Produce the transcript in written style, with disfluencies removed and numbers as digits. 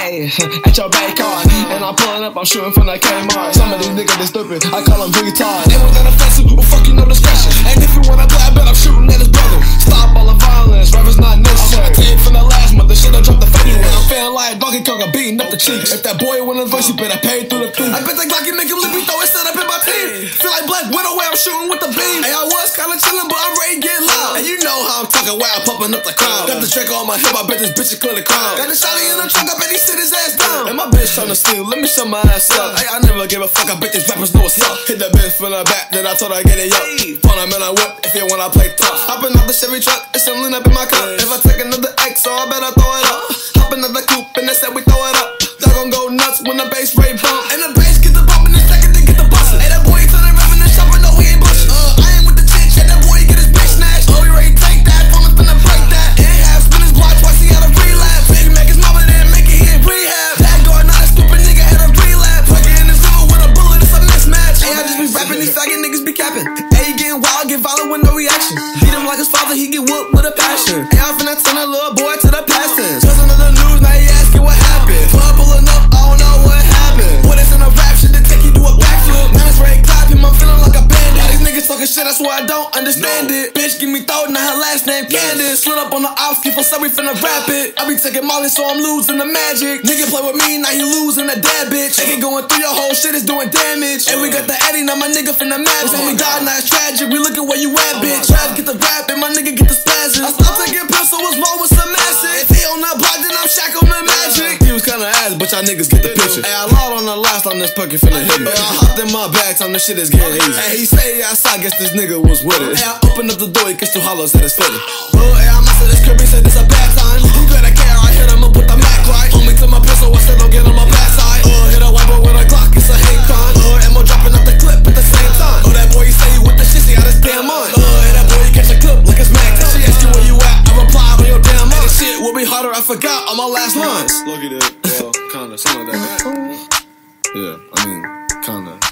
Ayy, at your back car. And I'm pulling up, I'm shooting from that Kmart. Some of these niggas, they stupid, I call them retards. They want that offensive, well fuck you, no discretion. And if you wanna play, I bet I'm shooting at his brother. Stop all the violence, rappers not necessary. I take from the last month, the shit I dropped the February. I'm feeling like Donkey Kong, I'm beating up the cheeks. If that boy wanna verse, you better pay through the fee. I bet that Glock can make him lick me, throw it set up in my team. Feel like Black Widow where I'm shooting with the beam. Hey, I was kinda chillin', but I'm ready to get loud. And you know how I'm talking wild, pumping up the crowd. Got the Draco on my hip, I bet this bitch is clear the crowd. Got the shotty in the trunk, I bet he sit his ass down. And my bitch tryna steal, let me show my ass up. Hey, I never give a fuck, I bet these rappers know what's up. Hit that bitch from the back, then I told her I get it up. Phone him and I whip if you wanna play tough. Hopping off the Chevy truck, it's some lean up in my cup. If I take another X, so I better throw it up. Hopping out the coupe and they said we throw it up. Y'all gon' go nuts when the bass rate bump. And the bass get the bump in the second, they get the bustin'. Hey, that boy turnin' rev in the shop, but no, we ain't bustin'. I ain't with the chick, yeah, that boy get his bitch snatched. Oh, we ready to take that, phone finna break that. And half spin his block twice, he had a relapse. Big Mac his mama didn't make it, he in rehab. That guard, not a stupid nigga, had a relapse. Fucking in his river with a bullet, it's a mismatch. Hey, I just be rapping, these faggot niggas be capping. Hey, he getting wild, get violent with no reaction. Beat him like his father, he get whooped with a passion. Hey, I'm finna turn a little boy to the past tense. Cousin of the news, now he asking what happened. Club pulling up, I don't know what happened. What is in a rap shit to take you to a backflip? Now it's ready to clap him, I'm feeling like a bandit. These niggas talking shit, that's why I don't understand it. Bitch, give me thought, now her last name Candace. Slid up on the ops, keep on said we finna rap it. I be taking Molly, so I'm losing the magic. Nigga play with me, now he losing the dead bitch. Take it going through your whole shit, is doing damage. And we got the Eddie, now my nigga finna match. When we died, now it's tragic, we looking where you at, bitch. Try to get the rap, and my nigga get the spasms. I stopped taking pills, so what's wrong with some acid? If he on that block, then I'm shackled with magic. He was kinda ass, but y'all niggas get the picture. Hey, I lied on the last time this pucky finna hit me. I hopped in my bag, time this shit is getting easy. Hey, he say outside, guess this nigga was with it. Hey, I opened up the door, he gets two hollers at his footy. Oh, hey, I must have this crib, he said this a bad time. He better care, I hit him up with the Mac right. Hold me to my pistol, I said don't get on my back side. Hit a wiper with a Glock, it's a hate crime. Ammo dropping up the clip at the same time. Oh, that boy, he say he with the shit, he got his damn mind. Hey, that boy, he catch a clip like it's Mac. She ask you where you at, I reply on your damn mind. This shit will be harder, I forgot all my last lines. Look at it, well, kinda, something like that. Yeah, I mean, kinda.